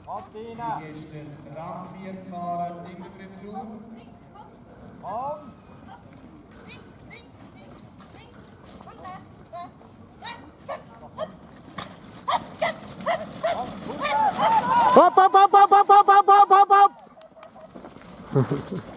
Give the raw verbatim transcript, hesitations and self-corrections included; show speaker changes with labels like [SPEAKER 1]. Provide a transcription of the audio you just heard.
[SPEAKER 1] Martina.
[SPEAKER 2] Die Gäste Rang vier gefahren in der Dressur.
[SPEAKER 1] Und.
[SPEAKER 3] Hopp, hopp, hopp, hopp, hopp, hopp, hopp, hopp, hopp!